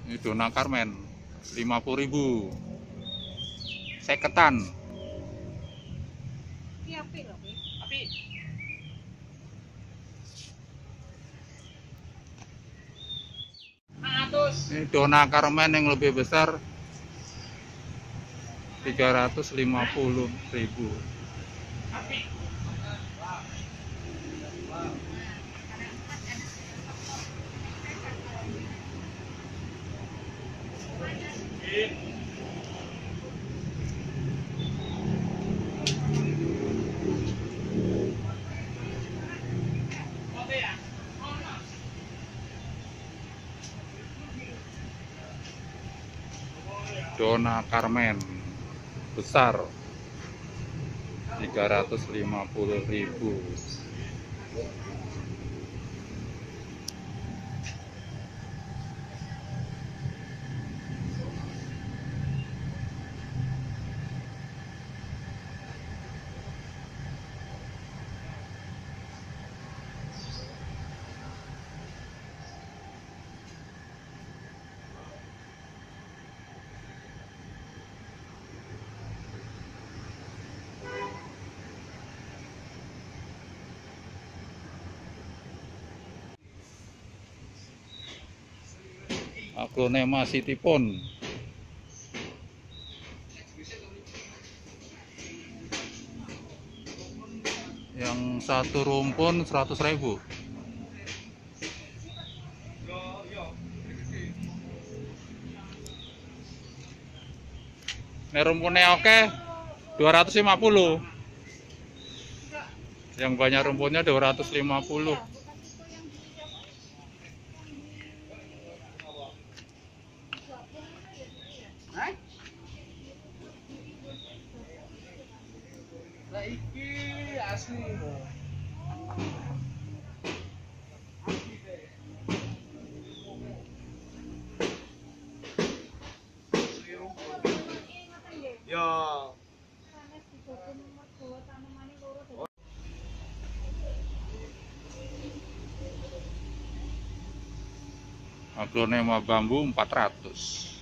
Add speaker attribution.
Speaker 1: Ini Dona Carmen 50.000. Seketan.
Speaker 2: Iki apik lho, Pi.
Speaker 3: Tapi
Speaker 1: Ini Dona Carmen yang lebih besar 350.000. Dona Carmen besar 350.000. Aglonema Cityphone yang satu rumpun 100.000. Ini rumpunnya oke 250. Yang banyak rumpunnya 250.
Speaker 3: lah iki asli lho. Ya.
Speaker 1: Aglonema bambu 400.